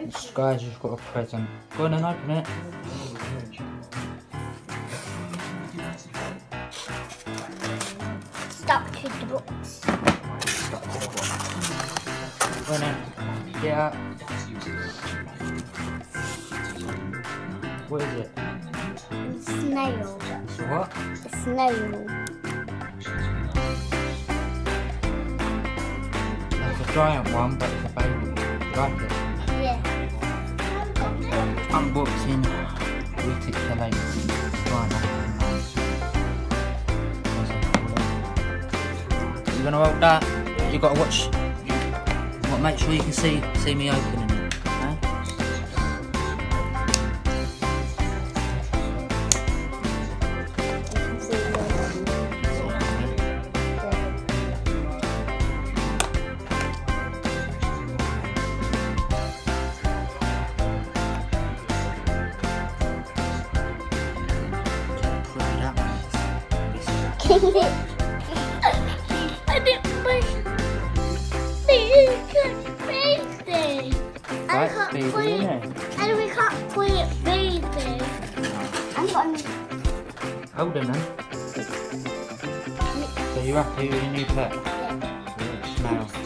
Guys, you've got a present. Go on and open it. Stop to the books. Go on then. Get out. What is it? A snail. It's a what? A snail. That's a giant one, but it's a baby. You like it? Yeah. Unboxing reticulated pineapple. You're gonna hold that. You gotta watch. Well, make sure you can see me opening it. Huh? I didn't push baby. Right, baby, innit? And we can't put it baby. I'm going to Hold on then. So you happy with your new pet? yeah. Smell.